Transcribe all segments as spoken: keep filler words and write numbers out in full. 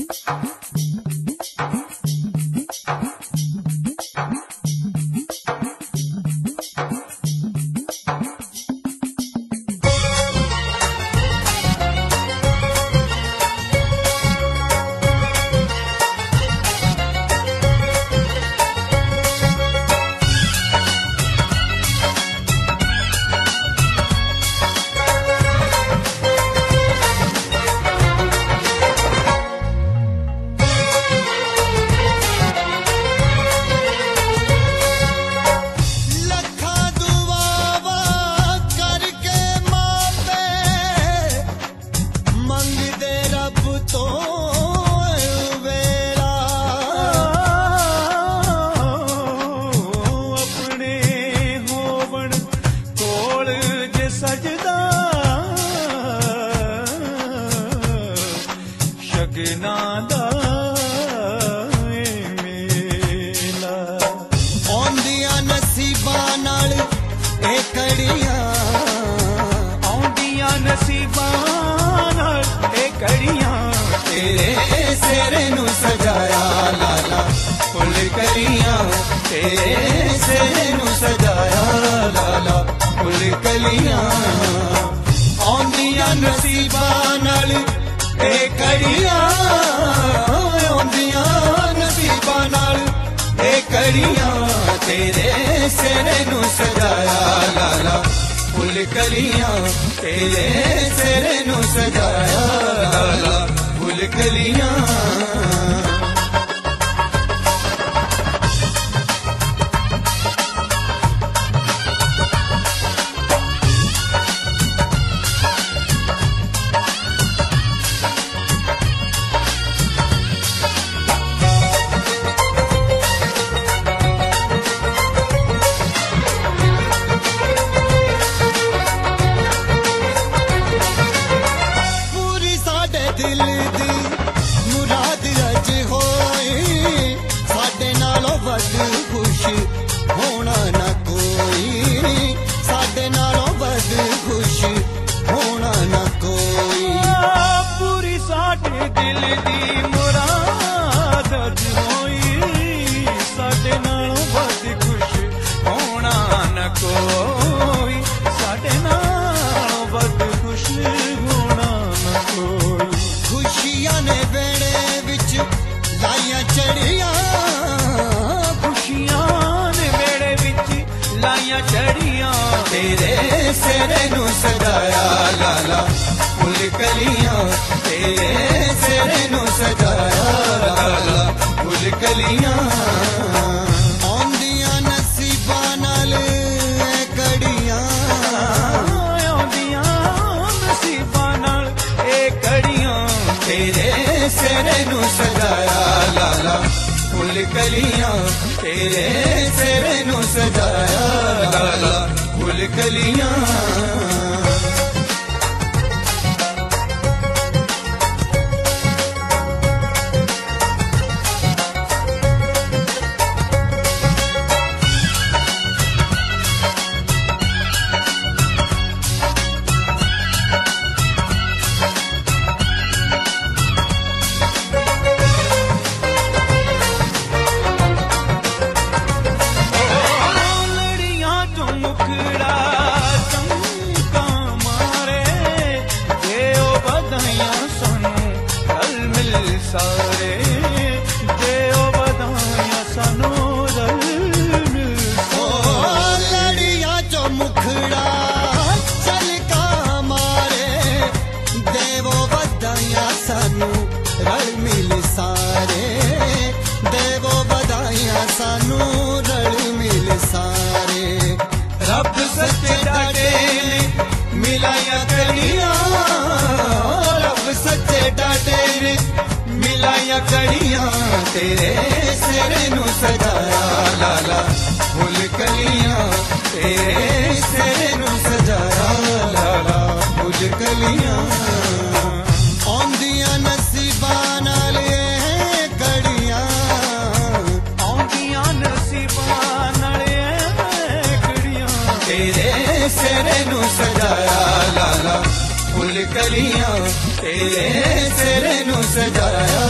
कलियां तेरे सिर नू सजाया।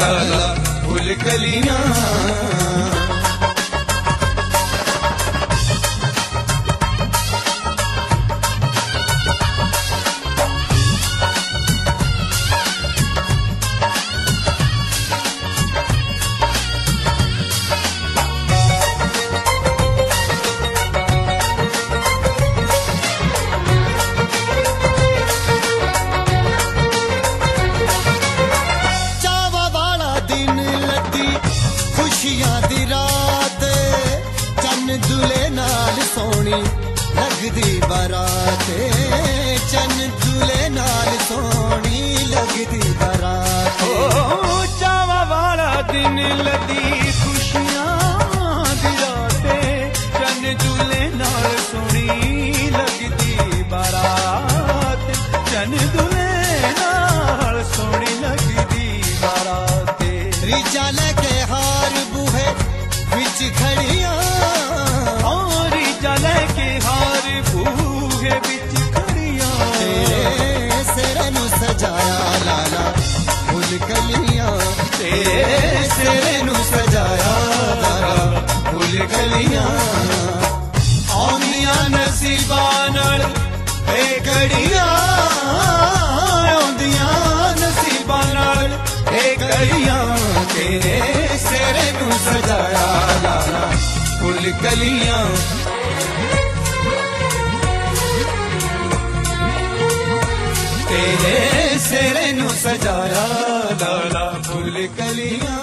लाला फूल कलियां। लगदी बारात चन दूल्हे नाल सोहनी लगदी बारात। ओ चावा वाला दिन लदी खुशियां दी रात चन दूल्हे नाल सोहनी लगदी बारात। चन दूल्हे नाल सोहनी लगदी बारात। रीचा लेके हार बूहे विच खड़ियां सजाया लाला फूल कलियां। तेरे सिर नू सजाया लाला फूल कलियां। आउंदियां नसीबां नाल ए घड़ियां आउंदियां नसीबां नाल ए घड़ियां। तेरे सिर नू सजाया लाला फूल कलियां। तेरे सिर नू सजाया लाला फूल कलियां।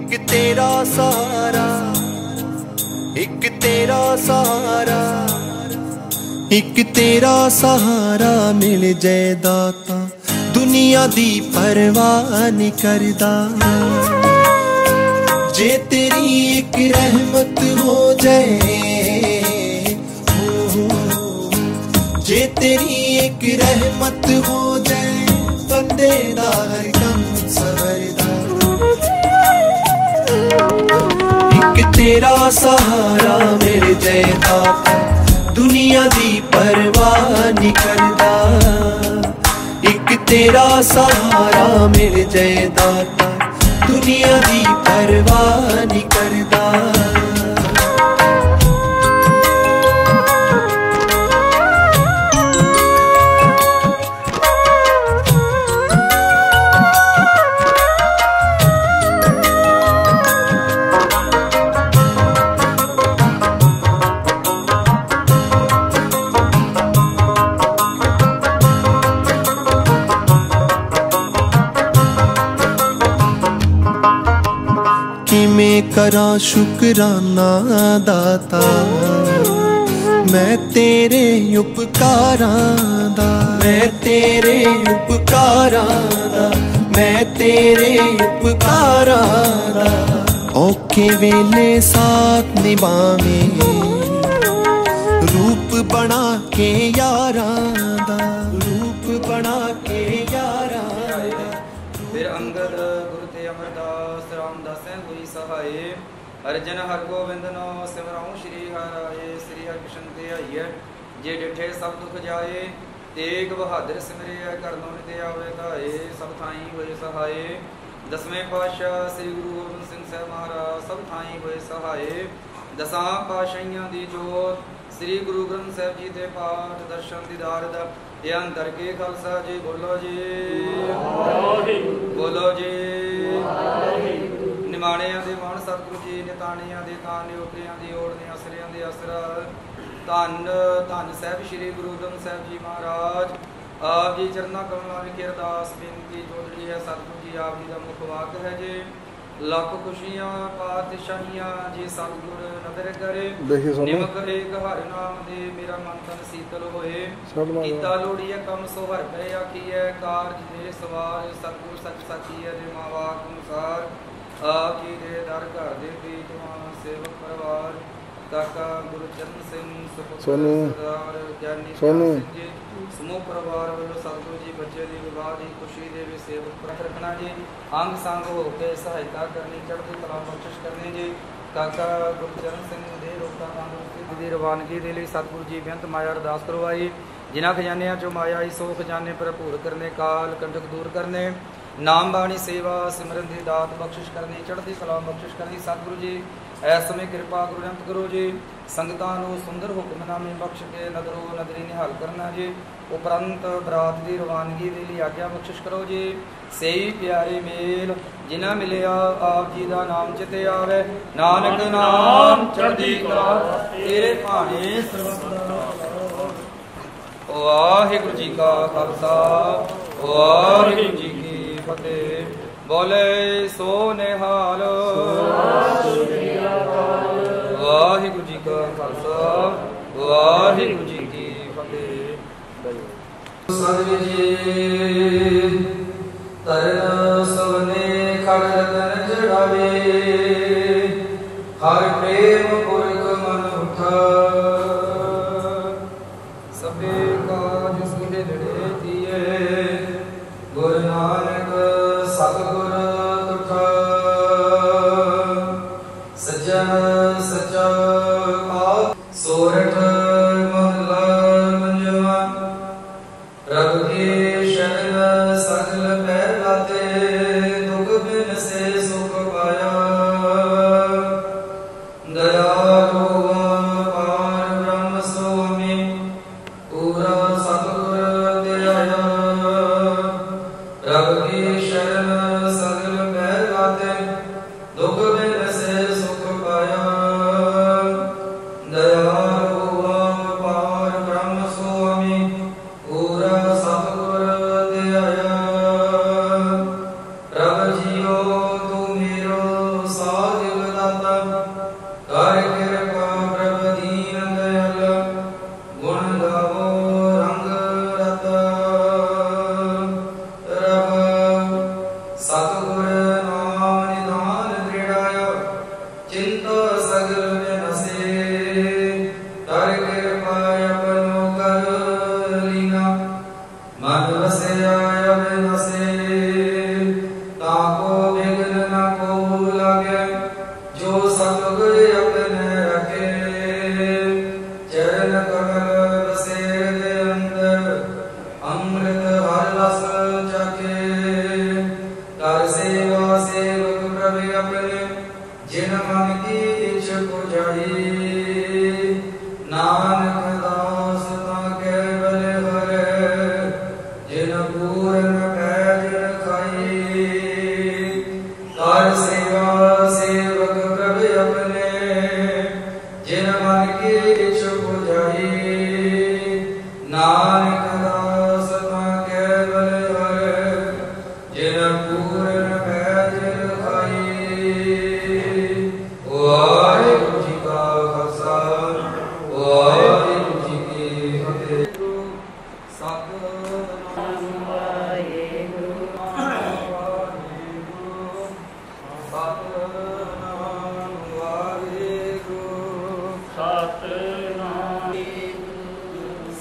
एक तेरा सहारा, एक तेरा सहारा, एक तेरा सहारा मिल जाए दाता, दुनिया दी परवाह नहीं करदा। जे तेरी एक रहमत हो जाए, जे तेरी एक रहमत हो जाए, बंदे दा हर कम सवरदा। एक तेरा सहारा मिल जाए दाता, दुनिया दी परवाह नहीं करदा। एक तेरा सहारा मिल जाए दाता, दुनिया दी परवाह नहीं करदा। किमें करा शुकराना दाता, मैं तेरे उपकारां दा, मैं तेरे उपकारां दा, मैं तेरे उपकारां दा। औखे वेले साथ निभावें, रूप बना के यारां दा, रूप बना के यारां दा। फिर अंगद गुरु ते अमरदास रामदास हुई सहाय, अर्जन हर गोविंद नो सिमराऊं श्री हराए। श्री हरिकृष्ण ते आइए, जे डिठे सब दुख जाए, तेग बहादुर सिमरिया करनों ते आवे धाए। सब थाई होए सहाय, दसवें पातशाह श्री गुरु गोबिंद सिंह साहब महाराज सब थाई होए सहाय। दसां पातशाहियां दी जोत, श्री गुरु ग्रंथ साहब जी दे पाठ दर्शन दीदार दा ये अंतर के खालसा जी। बोलो जी बोलो जी। निमाणियां दे मान सतगुरु जी, निताणियां दे तान, निओटियां दी ओड़, असरियां दे असरा। धन धन साहब श्री गुरु ग्रंथ साहब जी महाराज, आप जी चरना कमलों विखे अरदास बेनती जोड़ली है। सतगुरु जी आप जी का मुख वाक है जी, लख खुशियां पातशाहियां जी सतगुर नदर करे। निमक एक हर नाम दे, मेरा मन तन शीतल होए। कीता लोड़िए कम सो हर पे आखिए, कारज दे सवार सतगुर सच सचिए दे मावाक अनुसार। आप जी दे दर घर दे बेजवान सेवक परिवार, काका गुरचरण सिंह सोनू ज्ञानी सोनू जी समूह परिवार वालों सतगुरु जी बच्चे की विवाह की खुशी दे सेवक प्रख रखना जी। अंग संग हो के सहायता करनी, चढ़ती कला बख्शिश करनी जी। काका गुरचरण सिंह दे रोका तंदुरुस्ती दी रवानगी दे लई सतगुरु जी बेअंत माया अरदास करवाई। जिन्हां खजानियां चो माया ही सो खजाने भरपूर करने, काल कंटक दूर करने, नाम बाणी सेवा सिमरन दी दात बख्शिश करनी, चढ़ती कला बख्शिश करनी। सतगुरु जी ऐस समय कृपा गुरजंत करो जी। संगतां नूं सुंदर हुक्मनामे बख्श के नदरों नदरी निहाल करना जी। उपरंत बरात की रवानगी दे लई आग्या बख्शिश करो जी। सही प्यारे मेल जिन्हां मिलिया आप जी दा नाम चिते आवे, नानक नाम चढ़दी कला तेरे भाणे सर्वदा। वाहिगुरू जी का खालसा, वाहिगुरू जी की फतेह। बोले सो निहाल, वाहिगुरू जी का खालसा, वाहिगुरू जी की फतेह। संग जी तरन सवने खड़ रतन जड़ावे, हर प्रेम पुरख मन उठा। सबे काज सुधे लड़े दिए, गुरु नानक सतगुर तुठा। सज्जन सच्चा आप सोरठ महला मंजवा, रब के शरण सगल पैलाते, दुख बिन से सुख पाया। दया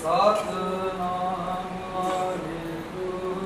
ਸਤਿਨਾਮ ਵਾਹਿਗੁਰੂ।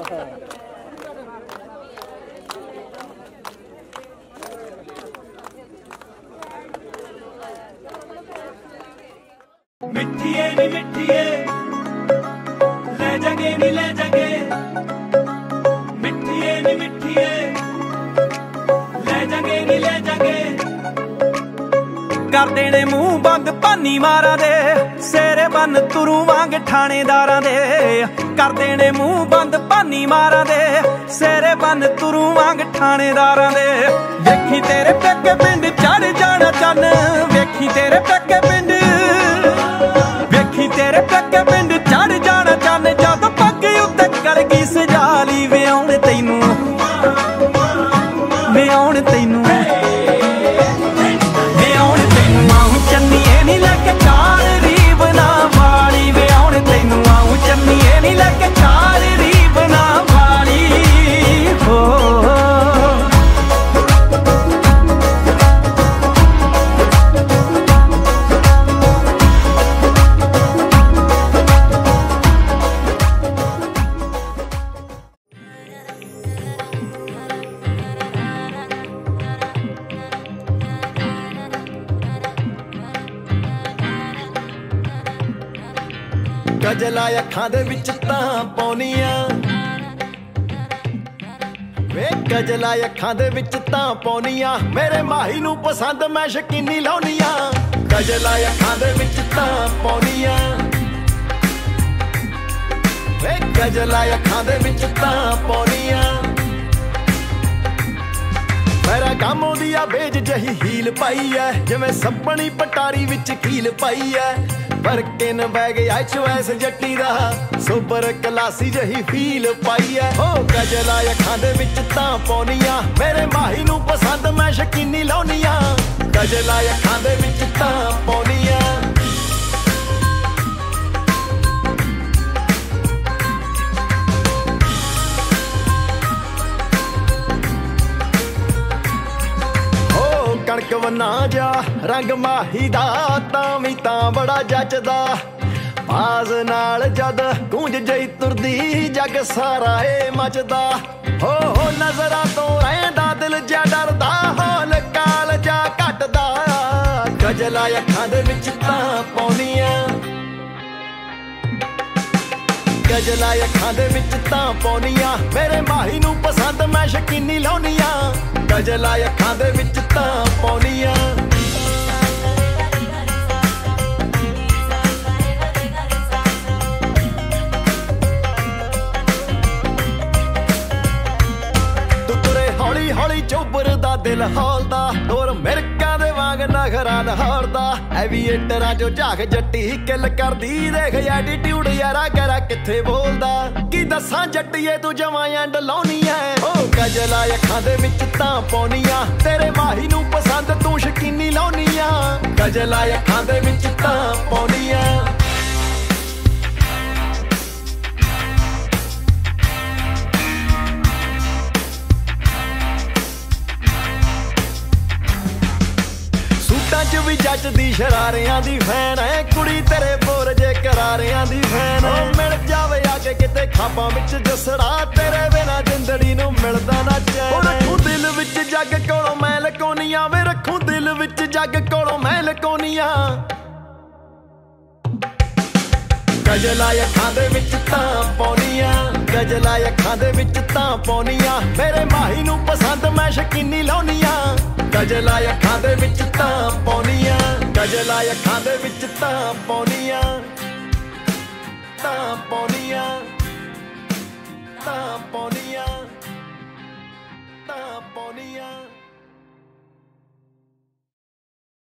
मिठिए नी मिठिए ले जागे नी ले जागे मिठिए नी मिठिए ले जागे नी ले जागे कर देने मूंह बंद पानी मारा दे सेरे बन तुरू वांग थानेदारां दे कर देने मूंह बंद पानी मारा दे सेरे बन तुरू वांग थानेदारां दे वेखी तेरे पेके पिंड चढ़ जाना चन वेखी तेरे पेके पिंड वेखी तेरे पेके पिंड चढ़ जाना चन जद पग उत्ते कलगी सजाली वे आउण तैनू वे आउण तैनू चन्नीए नी लैके चार रीब ना वाली वे आउण तैनू आऊं चन्नीए नी लैके चार रीब ना वाली हो गजला अखां दे विच तां पौनियां वे गजला अखां दे विच तां पौनियां मेरे माही नूं पसंद मैं शकीनी लाउनियां गजला अखां दे विच तां पौनियां वे गजला अखां दे विच तां पौनियां मेरा गामों दिया बेज जही हील पाई है जिवें सपनी पटारी विच कील पाई है पर किन बह गया चॉइस जट्टी दा सुपर क्लासी जही फील पाई है ओ गजला अखां दे विच तां पौनियां मेरे माही नूं पसंद मैं शकीनी लाउनियां गजला अखां दे विच तां पौनियां कणक वना जा रंग माही दा तां वी तां बड़ा जचदा बाज नाल जद गूंज जई तुरदी जग सारा ए मचदा हो हो नजरां तो रहिंदा दिल जा डरदा हौल काल जा घटदा गजला अखां दे विच तां पौनियां गजला अखां दे विच तां पौनियां मेरे माही नूं पसंद मैं शकीनी लाउनियां गजला अखां दे विच तां पौनियां तू तुरे हौली हौली चोबर दा दिल हौलदा और मिरकां दे वांग नखरा नहारदा एवीएटरां चो झाक जट्टी किल करदी देख एटीट्यूड यारा करा किथे बोलदा की दसां जट्टीए तू जवां एंड लाउनी है ओ गजला अखां दे विच तां पौनियां तेरे माही नूं पसंद तू शकीनी लाउनियां गजला अखां दे विच तां पौनियां च भी जचदी शरारियां दी फैन है कुड़ी तेरे बोर जे करारियां दी फैन मिल जावे आके किते खाबां विच जसड़ा तेरे बिना जिंदड़ी नूं मिलदा ना चैन रखूं दिल विच जग कोलों मैं लकोनियां वे रखूं दिल विच जग कोलों मैं लकोनियां गजला अखां दे विच तां पौनियां गजला अखां दे विच तां पौनियां मेरे माही नूं पसंद मैं शकीनी लाउनियां गजला अखां दे विच तां पौनियां गजला अखां दे विच तां पौनियां तां पौनियां तां पौनियां तां पौनियां